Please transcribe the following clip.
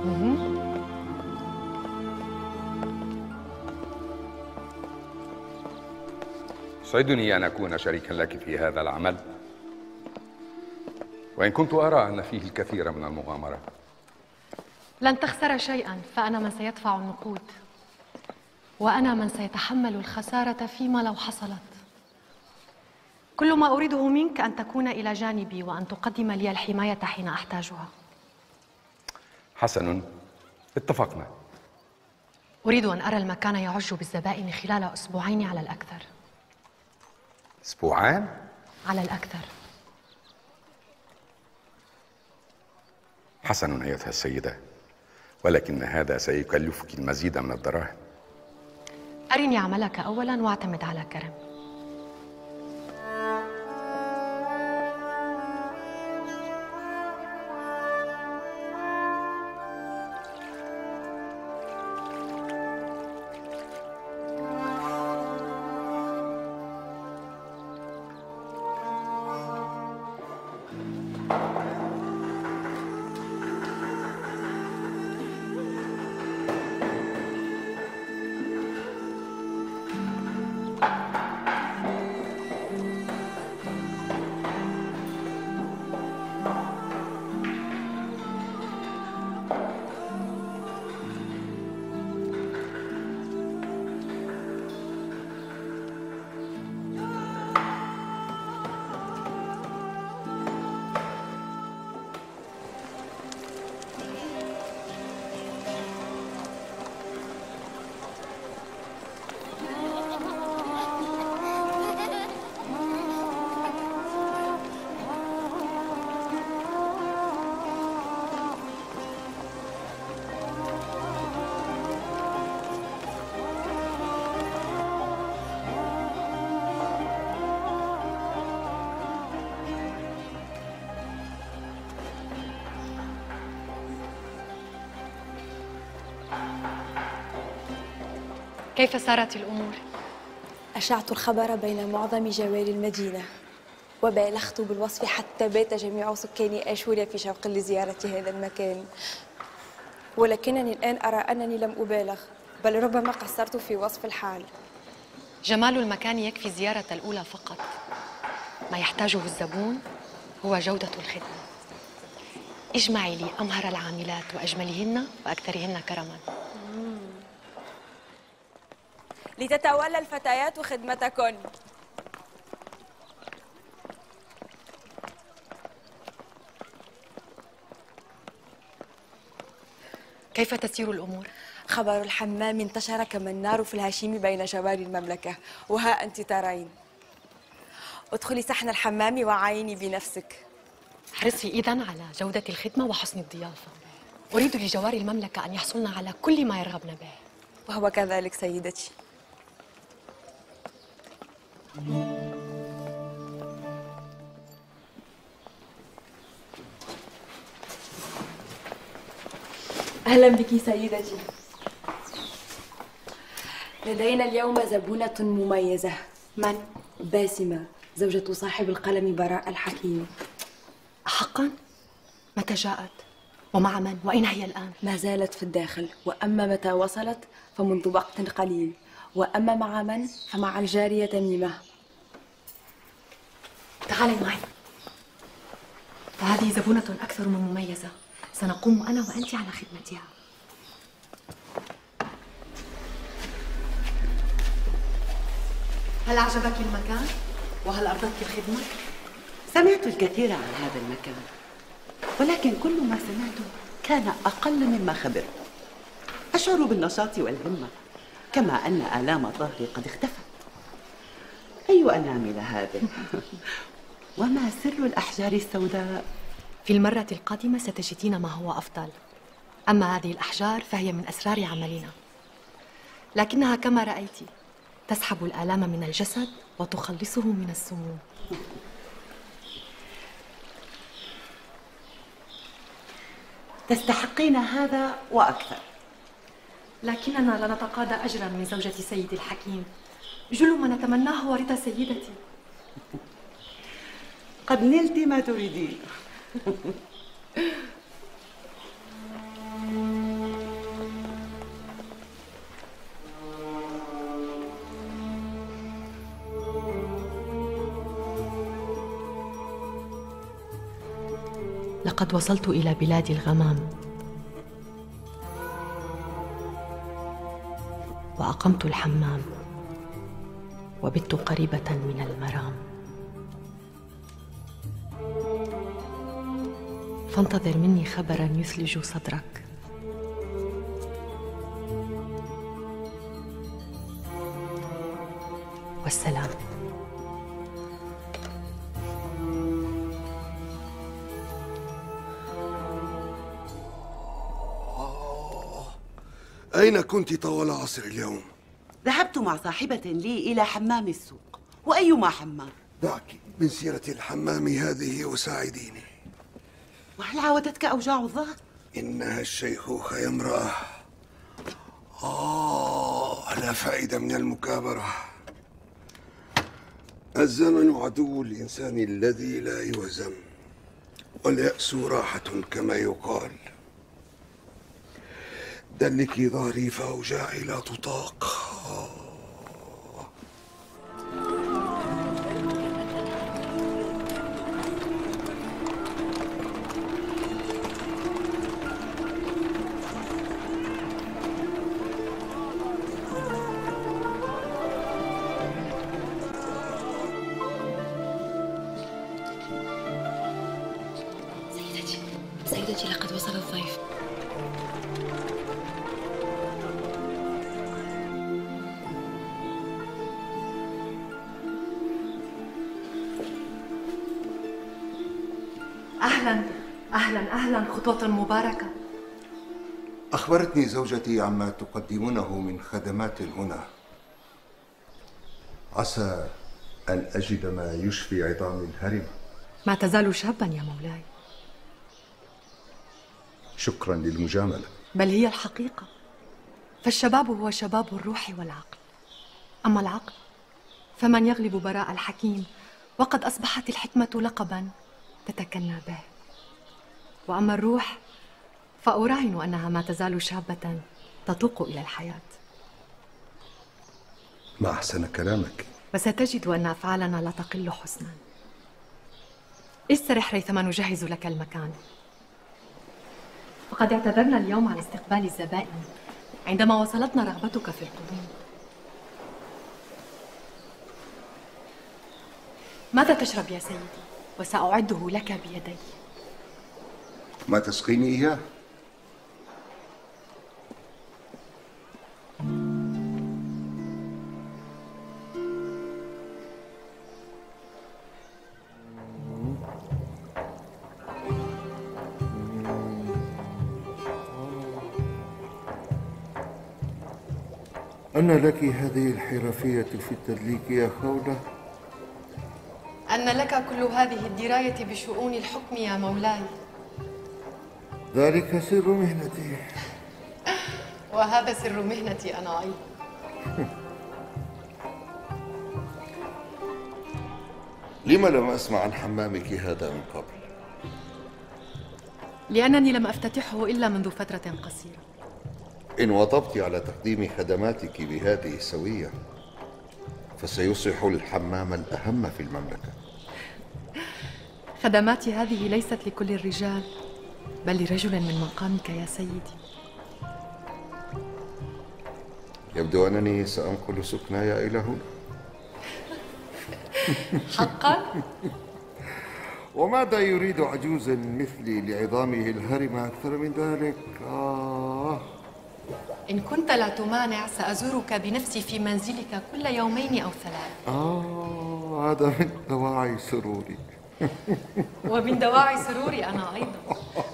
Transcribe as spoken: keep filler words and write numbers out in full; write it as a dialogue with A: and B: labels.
A: يسعدني أن أكون شريكا لك في هذا العمل، وإن كنت أرى أن فيه الكثير من المغامرة.
B: لن تخسر شيئا، فأنا من سيدفع النقود، وأنا من سيتحمل الخسارة فيما لو حصلت. كل ما أريده منك أن تكون إلى جانبي وأن تقدم لي الحماية حين أحتاجها.
A: حسن، اتفقنا.
B: أريد أن أرى المكان يعج بالزبائن خلال أسبوعين على الأكثر.
A: أسبوعان؟
B: على الأكثر.
A: حسن أيتها السيدة، ولكن هذا سيكلفك المزيد من الدراهم.
B: أرني عملك أولاً واعتمد على كرم. كيف سارت الأمور؟
C: أشعت الخبر بين معظم جوال المدينة، وبالغت بالوصف حتى بات جميع سكان آشوريا في شوق لزيارة هذا المكان. ولكنني الآن أرى أنني لم أبالغ، بل ربما قصرت في وصف الحال.
B: جمال المكان يكفي زيارة الأولى فقط. ما يحتاجه الزبون هو جودة الخدمة. اجمعي لي أمهر العاملات وأجملهن وأكثرهن كرما.
C: لتتولى الفتيات خدمتكن.
B: كيف تسير الأمور؟
C: خبر الحمام انتشر كما النار في الهشيم بين جوار المملكة، وها أنت ترين. ادخلي صحن الحمام وعايني بنفسك.
B: احرصي إذن على جودة الخدمة وحسن الضيافة. أريد لجوار المملكة أن يحصلن على كل ما يرغبن به.
C: وهو كذلك سيدتي. أهلا بك سيدتي. لدينا اليوم زبونة مميزة.
B: من؟
C: باسمة، زوجة صاحب القلم براء الحكيم.
B: حقا؟ متى جاءت؟ ومع من؟ وأين هي الآن؟
C: ما زالت في الداخل، وأما متى وصلت فمنذ وقت قليل، وأما مع من فمع الجارية تميمة.
B: تعالي معي. فهذه زبونة أكثر من مميزة، سنقوم أنا وأنت على خدمتها. هل أعجبك المكان؟ وهل أرضتك الخدمة؟
D: سمعت الكثير عن هذا المكان، ولكن كل ما سمعته كان أقل مما خبرت. أشعر بالنشاط والهمة، كما أن آلام ظهري قد اختفت. أي أنامل هذه؟ وما سر الأحجار السوداء؟
B: في المرة القادمة ستجدين ما هو أفضل. أما هذه الأحجار فهي من أسرار عملنا، لكنها كما رأيت تسحب الآلام من الجسد وتخلصه من السموم.
D: تستحقين هذا وأكثر.
B: لكننا لا نتقاضى أجرا من زوجة سيد الحكيم. جل ما نتمناه هو رضا سيدتي.
D: قد نلت ما تريدين.
B: لقد وصلت إلى بلاد الغمام وأقمت الحمام وبت قريبة من المرام. فانتظر مني خبرا يثلج صدرك. والسلام.
E: أين كنت طوال عصر اليوم؟
D: ذهبت مع صاحبة لي إلى حمام السوق. وأيما حمام؟
E: دعك من سيرة الحمام هذه وساعديني.
D: وهل عاودتك أوجاع الظهر؟
E: إنها الشيخوخة يا امرأة. آه لا فائدة من المكابرة. الزمن عدو الإنسان الذي لا يهزم، واليأس راحة كما يقال. دلكي ظهري فأوجاعي لا تطاق.
C: سيدتي سيدتي لقد وصل الضيف.
B: أهلاً أهلاً أهلاً، خطوة مباركة.
E: أخبرتني زوجتي عما تقدمونه من خدمات هنا. عسى أن أجد ما يشفي عظام الهرم.
B: ما تزال شاباً يا مولاي.
E: شكراً للمجاملة.
B: بل هي الحقيقة، فالشباب هو شباب الروح والعقل. أما العقل فمن يغلب براء الحكيم، وقد أصبحت الحكمة لقباً تتكنى به. وأما الروح فأراهن أنها ما تزال شابة تتوق إلى الحياة.
E: ما أحسن كلامك.
B: وستجد أن أفعالنا لا تقل حسناً. استرح ريثما نجهز لك المكان. وقد اعتذرنا اليوم عن استقبال الزبائن عندما وصلتنا رغبتك في القدوم. ماذا تشرب يا سيدي؟ وسأعده لك بيدي.
E: ما تسقيني إياه؟ أن لك هذه الحرفية في التدليك يا خولة؟
B: أن لك كل هذه الدراية بشؤون الحكم يا مولاي.
E: ذلك سر مهنتي.
B: وهذا سر مهنتي أنا أيضا.
E: لما لم أسمع عن حمامك هذا من قبل؟
B: لأنني لم أفتتحه إلا منذ فترة قصيرة.
E: إن واظبت على تقديم خدماتك بهذه السوية فسيصبح الحمام الأهم في المملكة.
B: خدماتي هذه ليست لكل الرجال، بل لرجل من مقامك يا سيدي.
E: يبدو أنني سأنقل سكناي إلى هنا.
B: حقا؟
E: وماذا يريد عجوز مثلي لعظامه الهرم أكثر من ذلك؟ آه.
B: إن كنت لا تمانع سأزورك بنفسي في منزلك كل يومين أو ثلاث.
E: آه هذا من دواعي سروري.
B: ومن دواعي سروري أنا أيضا.